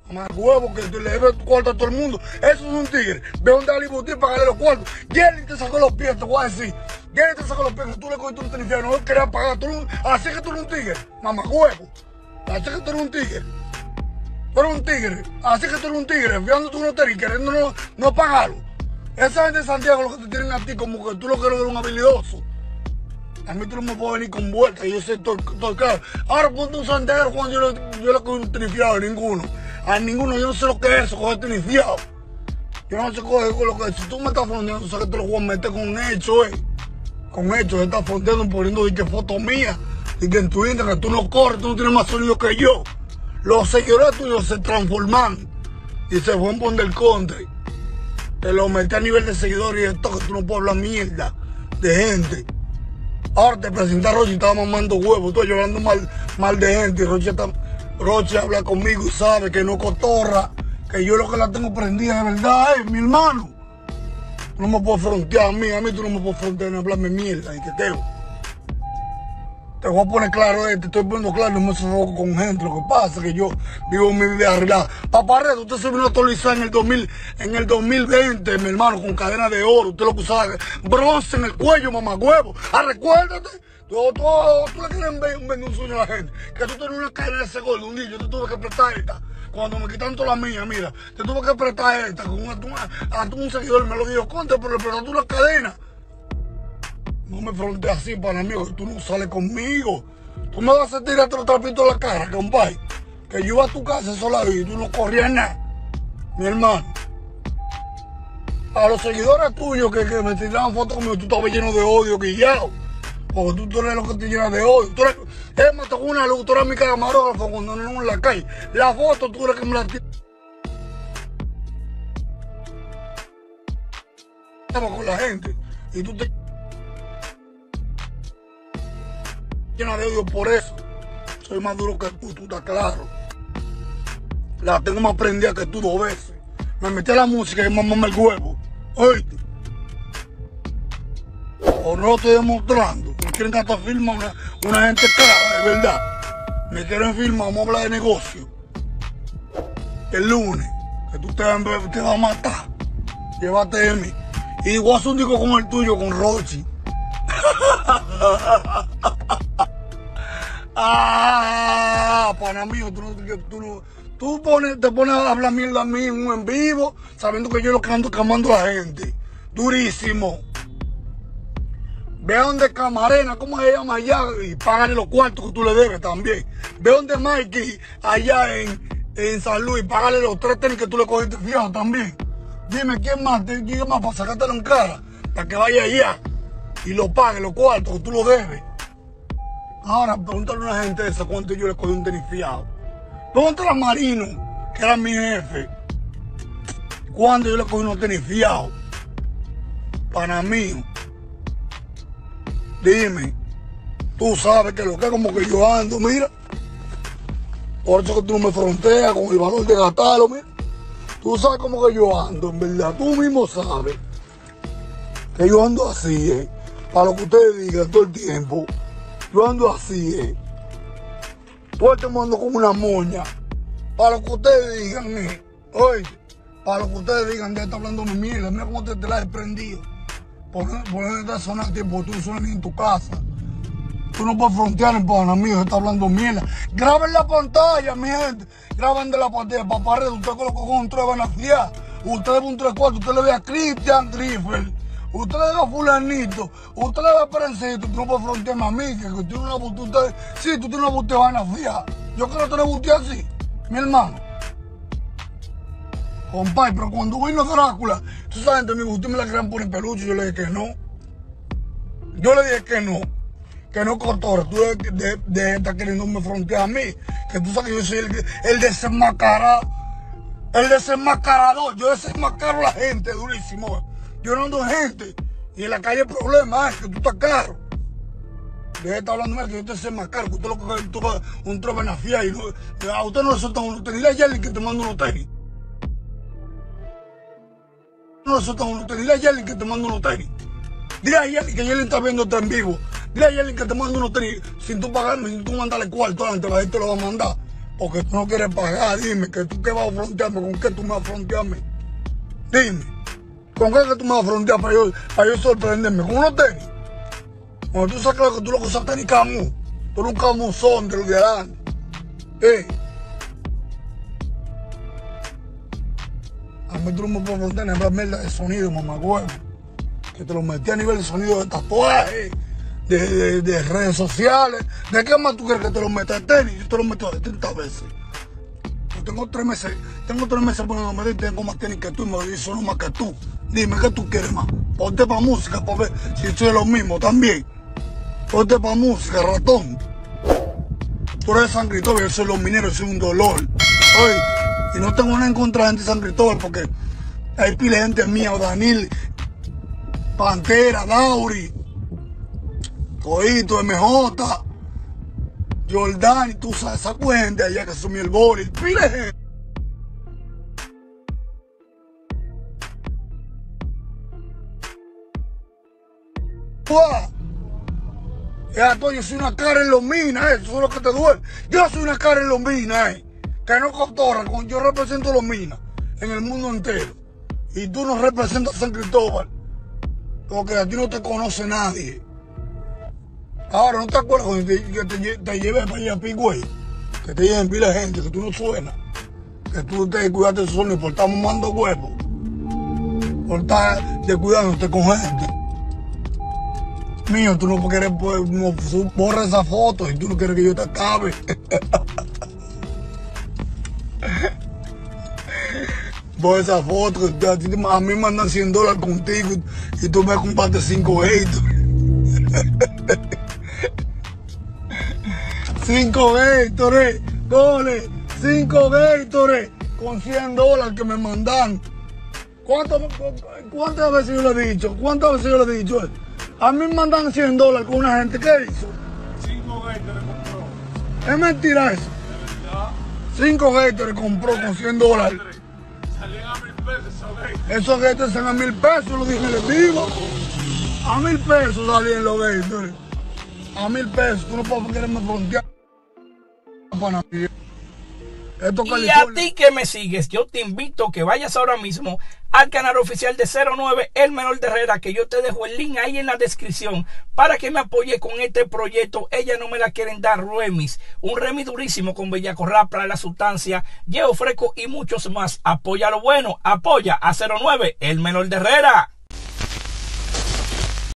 Más huevo que le debe cuarto a todo el mundo. Eso es un tigre. Ve donde Ali Buti para pagarle los cuartos. Jerry te sacó los pies, te voy a decir. Jerry te sacó los pies, tú le cogiste un tenis, no querías pagar. Así que tú eres un tigre, mamá huevo. Así que tú eres un tigre. Tú eres un tigre. Así que tú eres un tigre. Fiando tú unos tenis, queriendo no pagarlo. Esa gente de Santiago lo que te tienen a ti como que tú lo que eres un habilidoso. A mí tú no me puedes venir con vueltas, yo sé todo claro. Ahora ponte un Santiago cuando yo le cogí un tenis fiado, a ninguno, yo no sé lo que es eso, coger tenis fiado. Yo no sé con lo que es. Si tú me estás fondeando, tú sabes que te lo voy a meter con hechos, Con hechos, te estás fondeando poniendo de que foto mía, y que en tu Instagram que tú no corres, tú no tienes más sonido que yo. Los seguidores tuyos se transforman y se fueron por el conde. Te lo metí a nivel de seguidores y esto que tú no puedes hablar mierda de gente. Ahora te presenté a Roche y estaba mamando huevos, estoy hablando mal de gente. Roche habla conmigo y sabe que no cotorra, que yo lo que la tengo prendida de verdad mi hermano. Tú no me puedes frontear a mí tú no me puedes frontear ni hablarme mierda y que quedo. Te voy a poner claro te estoy poniendo claro, no me sofoco con gente. Lo que pasa es que yo vivo mi vida arreglada. Paparred, usted se vino a actualizar en el 2020, mi hermano, con cadena de oro. Usted lo que usaba bronce en el cuello, mamagüevo. Recuérdate, tú le quieres vender un sueño a la gente. Que tú tenías una cadena de ese gordo un día, yo te tuve que prestar esta. Cuando me quitaron toda la mía, mira, te tuve que prestar esta. Con un seguidor me lo dijo, contra, pero le prestaste una cadena. No me frontees así, para mí, que tú no sales conmigo. Tú me vas a tirar otro trapito en la cara, compadre. Que yo iba a tu casa sola y tú no corrías nada, mi hermano. A los seguidores tuyos que me tiraban fotos conmigo, tú estabas lleno de odio, guillado. Porque tú eres lo que te llenas de odio. Me tocó una luz, tú eres mi camarógrafo cuando no en la calle. La foto tú eres que me la tiras con la gente. Y tú te llena de odio por eso. Soy más duro que tú estás claro. La tengo más prendida que tú 2 veces. Me metí a la música y mamá el huevo. Oíste. O no lo estoy demostrando. Me quieren hasta filmar una gente cara, de verdad. Me quieren filmar, vamos a hablar de negocio. El lunes, que tú te vas a matar. Llévate de mí. Y voy a hacer un disco como el tuyo, con Rochi. Pana mío, tú te pones a hablar mierda a mí en vivo, sabiendo que yo lo que ando camando a la gente. Durísimo. Ve donde Camarena, ¿cómo se llama allá? Y págale los cuartos que tú le debes también. Ve donde Mikey, allá en San Luis, págale los 3 tenis que tú le cogiste fiado también. Dime, ¿quién más para sacártelo en cara? Para que vaya allá y lo pague, los cuartos que tú lo debes. Ahora, pregúntale a una gente esa cuánto yo le cogí un tenis fiado. Pregúntale a Marino, que era mi jefe, cuándo yo le cogí unos tenis fiados. Pana mío. Dime, tú sabes que lo que es como que yo ando, mira. Por eso que tú no me fronteas con el valor de gastarlo, mira. Tú sabes cómo que yo ando, en verdad. Tú mismo sabes que yo ando así, para lo que ustedes digan todo el tiempo. Yo ando así, Todo el tiempo ando como una moña. Para lo que ustedes digan, oye, para lo que ustedes digan, de estar hablando mi mierda. Mira cómo te la he prendido. Por no te sonar tiempo, tú suenas en tu casa. Tú no puedes frontear en pana mío, se está hablando mierda. Graben la pantalla, mi gente. Graben de la pantalla. Paparred, usted colocó con un 3 van a fiar. Usted le ve un 3-4, usted le ve a Christian Griffel. Usted le ve a fulanito. Usted le ve a Perencito. Tú no puedes frontearme a mí, que tú tienes una botella. Sí, tú tienes una botella van a fiar. Yo quiero tener botella así, mi hermano. Compadre, pero cuando vino Drácula, tú sabes, usted me la querían poner peluche, yo le dije que no. Yo le dije que no cotorra, tú de estar queriendo me frontear a mí, que tú sabes que yo soy el desenmascarado, el desenmascarador, yo desenmascaro a la gente durísimo. Yo no ando en gente, y en la calle el problema es que tú estás caro. Deje de estar hablando mal, que yo te desenmascaro, que usted lo que tú vas un trozo en la fía y a usted no le sueltan unos tenis, dile a Yerlin que te manda unos tenis. No le sueltan unos tenis, dile a Yerlin que te manda unos tenis. Dile a Yerlin que Yerlin está viéndote en vivo. Dile a Yerlin que te manda unos tenis sin tú pagarme, sin tú mandarle cuarto antes, la gente lo va a mandar. O que tú no quieres pagar, dime, que tú qué vas a frontearme, ¿con qué tú me vas a frontearme? Dime, ¿con qué que tú me vas a frontear para yo sorprenderme? ¿Con unos tenis? Cuando tú sacas que tú lo que usas tenis Camus, tú eres un Camusón de los de adelante. A mí tú no me puedes frontear en la mierda de sonido, mamagüevo. Que te lo metí a nivel de sonido de tatuaje, de redes sociales. ¿De qué más tú quieres que te lo meta a tenis? Yo te lo meto de 30 veces. Yo tengo 3 meses poniéndome y tengo más tenis que tú y me dice no más que tú. Dime, ¿qué tú quieres más? Ponte pa' música para ver si soy lo mismo también. Ponte pa' música, ratón. Tú eres de San Cristóbal, yo soy los mineros, soy un dolor. Oye, y no tengo nada en contra de gente de San Cristóbal porque hay pila de gente mía, Danil, Pantera, Dauri, Coito, MJ, Jordani, tú sabes esa cuenta allá que son mi el boli, pila de gente. Ya, yo soy una cara en Lomina, eso es lo que te duele. Yo soy una cara en Lomina, que no cotorra, yo represento Lomina en el mundo entero. Y tú no representas San Cristóbal, porque a ti no te conoce nadie. Ahora, ¿no te acuerdas cuando te llevé para allá a Pigüey? Que te lleven pila de gente, que tú no suenas. Que tú te cuidaste de su sonido por estar mamando huevos. Por estar descuidándote con gente. Mío, tú no quieres, no borra esa foto y tú no quieres que yo te acabe. Borra esa foto, a mí me mandan $100 contigo y tú me compartes 5 haters. 5 haters, dole, 5 haters con $100 que me mandan. ¿Cuántas veces yo le he dicho? ¿Cuántas veces yo le he dicho? A mí me mandan $100 con una gente, ¿qué hizo? 5 haters compró. Es mentira eso. De verdad. 5 haters compró con $100. Salían a 1000 pesos esos haters. Esos haters son a 1000 pesos, lo dije en el vivo. A 1000 pesos salían los haters. A 1000 pesos, tú no puedes quererme frontear. Y a ti que me sigues, yo te invito a que vayas ahora mismo al canal oficial de 09, El Menor de Herrera, que yo te dejo el link ahí en la descripción para que me apoye con este proyecto. Ella no me la quieren dar remix, un remix durísimo con Bellaco Rap, Para la Sustancia, Yeo Fresco y muchos más. Apoya lo bueno, apoya a 09, El Menor de Herrera.